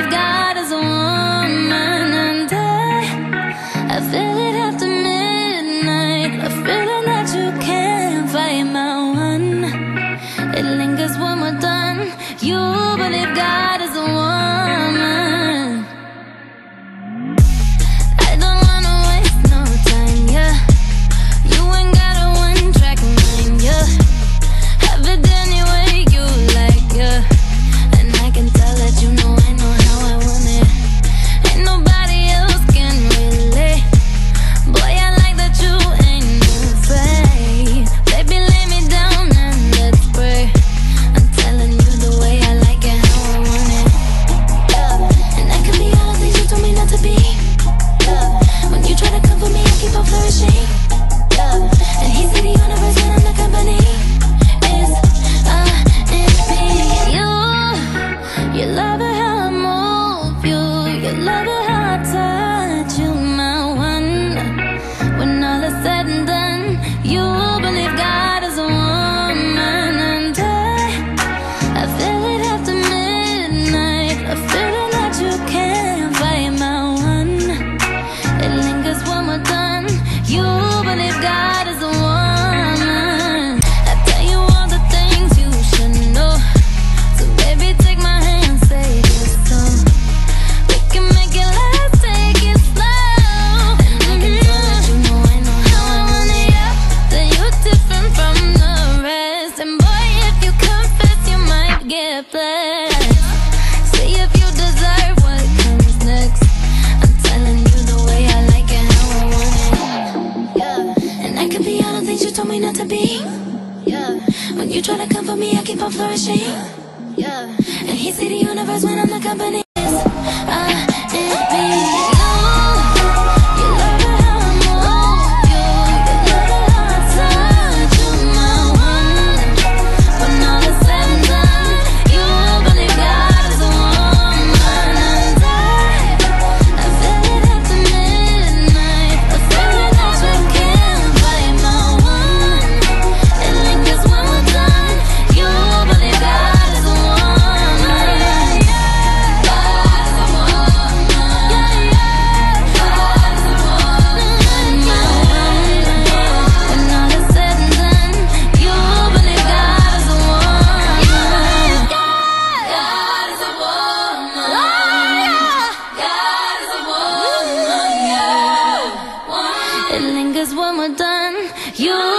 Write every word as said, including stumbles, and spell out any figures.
believe God is a woman, and I, I feel it after midnight, a feeling that you can't fight, my one. It lingers when we're done. You believe God is a woman. I don't wanna waste no time, yeah. You ain't got a one-track mind, yeah. Have it any way you like, yeah. And I can tell that you know I know how I want it. Ain't nobody else can relate. Boy, I like that you ain't afraid. Baby, lay me down and let's pray. I'm telling you the way I like it, how I want it, yeah. And I can be all the things you told me not to be, yeah. When you try to come for me, I keep on flourishing, yeah. And he said the universe when I'm the company is a and B. You, you love it how I move you, you love it how I touch you, my one. When all is said and done, you believe God is a woman, and I, I feel it after midnight, a feeling that you can't fight, my one. It lingers when we're done. You believe God is a woman. I tell you all the things you should know, so baby take my hand, say this song. We can make it last, take it slow. And I can tell that you know I know how I want it, yeah. That you're different from the rest, and boy, if you confess, you might get blessed. See if you deserve what comes next. I'm telling you the way I like it, how I want it, yeah. And I can be all the things you told me not to be, yeah. When you try to come for me, I keep on flourishing, yeah. And he see the universe when I'm the company is I and B. You, you love it how I move you, you love it how I touch you, my one. When all is said and done, you believe God is a woman, and I, I feel it after midnight, a feeling that you can't fight, my one. It lingers when we're done. You believe God is a woman, yeah, yeah. God is a woman, yeah, yeah. God is a woman, my one. When all is said and done, you believe God is a woman. You believe God. God is a woman. God is a woman, yeah. It lingers when we're done. You